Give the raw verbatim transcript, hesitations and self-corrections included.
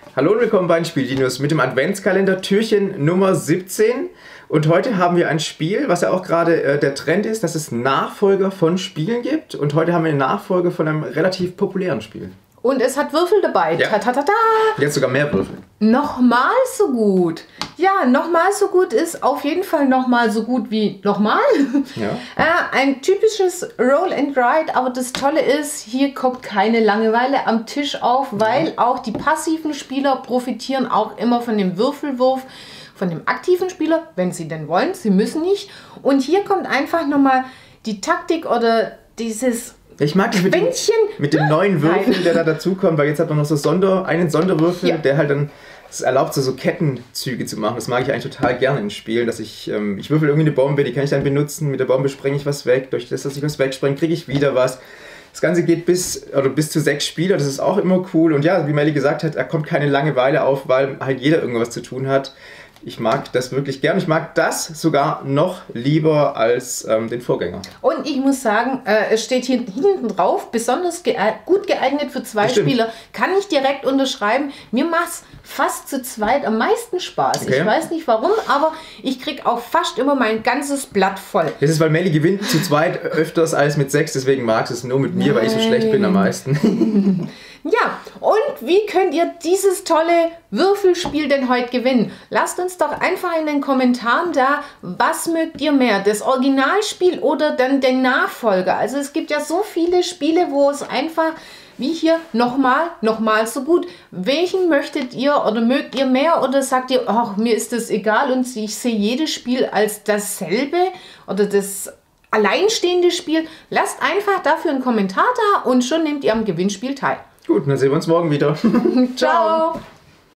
Hallo und willkommen bei den Spieldinos mit dem Adventskalender Türchen Nummer siebzehn. Und heute haben wir ein Spiel, was ja auch gerade äh, der Trend ist, dass es Nachfolger von Spielen gibt. Und heute haben wir eine Nachfolge von einem relativ populären Spiel. Und es hat Würfel dabei. Ja. Ta -ta -ta -ta. Jetzt sogar mehr Würfel. Nochmal so gut. Ja, nochmal so gut ist auf jeden Fall nochmal so gut wie nochmal. Ja. äh, ein typisches Roll and Ride, aber das Tolle ist, hier kommt keine Langeweile am Tisch auf, weil auch die passiven Spieler profitieren auch immer von dem Würfelwurf von dem aktiven Spieler, wenn sie denn wollen. Sie müssen nicht. Und hier kommt einfach nochmal die Taktik oder dieses... Ich mag das mit dem, mit dem neuen Würfel, Nein. der da dazukommt, weil jetzt hat man noch so Sonder, einen Sonderwürfel, Ja. der halt dann es erlaubt, so, so Kettenzüge zu machen. Das mag ich eigentlich total gerne in Spielen, dass ich, ähm, ich würfel irgendwie eine Bombe, die kann ich dann benutzen, mit der Bombe sprenge ich was weg, durch das, dass ich was wegsprenge, kriege ich wieder was. Das Ganze geht bis, oder bis zu sechs Spieler, das ist auch immer cool. Und ja, wie Melli gesagt hat, da kommt keine Langeweile auf, weil halt jeder irgendwas zu tun hat. Ich mag das wirklich gern. Ich mag das sogar noch lieber als ähm, den Vorgänger. Und ich muss sagen, äh, es steht hier hinten drauf, besonders geeignet, gut geeignet für zwei Stimmt. Spieler. Kann ich direkt unterschreiben. Mir macht es fast zu zweit am meisten Spaß. Okay. Ich weiß nicht warum, aber ich kriege auch fast immer mein ganzes Blatt voll. Das ist, weil Melli gewinnt zu zweit öfters als mit sechs, deswegen mag es nur mit mir, weil ich so schlecht bin am meisten. Ja, und wie könnt ihr dieses tolle Würfelspiel denn heute gewinnen? Lasst uns doch einfach in den Kommentaren da, was mögt ihr mehr, das Originalspiel oder dann den Nachfolger? Also es gibt ja so viele Spiele, wo es einfach, wie hier, nochmal, nochmal so gut. Welchen möchtet ihr oder mögt ihr mehr oder sagt ihr, ach, mir ist das egal und ich sehe jedes Spiel als dasselbe oder das alleinstehende Spiel? Lasst einfach dafür einen Kommentar da und schon nehmt ihr am Gewinnspiel teil. Gut, dann sehen wir uns morgen wieder. Ciao!